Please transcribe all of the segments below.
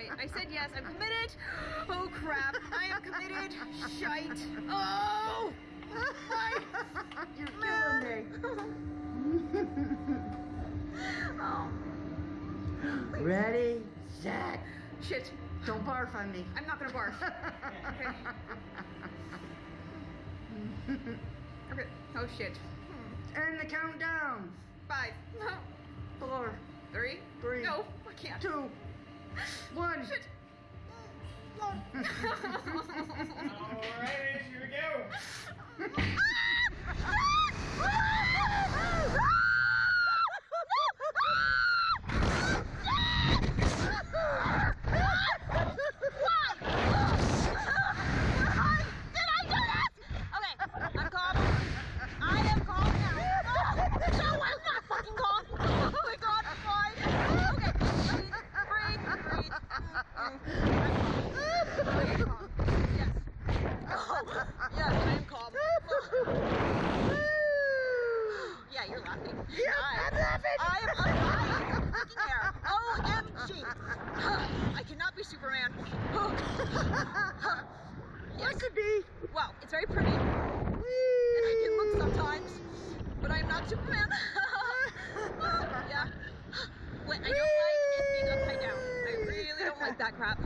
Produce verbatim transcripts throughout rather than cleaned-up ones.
Okay, I said yes. I'm committed. Oh crap! I am committed. Shite. Oh! Why? You're killing me. Oh. Ready, set. Shit. Don't barf on me. I'm not gonna barf. Okay. Okay. Oh shit. Turn the countdown. Five. No. Four. Three. Three. No, I can't. Two. One. Shit. Alright, here we go. Yeah, you're laughing. Yeah, I'm laughing. I am I'm fucking air. O M G. I cannot be Superman. Yes. That could be. Well, it's very pretty. And I can look sometimes, but I am not Superman. Yeah. What I don't like is being upside down. I really don't like that crap.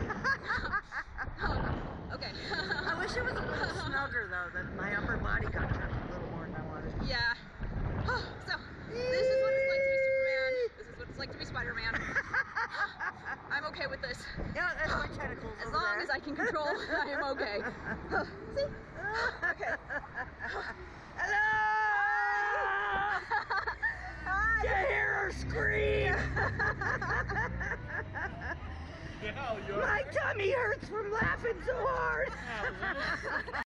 Okay. I wish it was a little snugger though, that my upper body got turned a little more than I wanted. Yeah. So, this is what it's like to be Superman. This is what it's like to be Spider-Man. I'm okay with this. Yeah, that's my tentacles. As over long there. as I can control, I am okay. See? Okay. Hello! Hi. You hear her scream? Yeah, you're My tummy hurts from laughing so hard.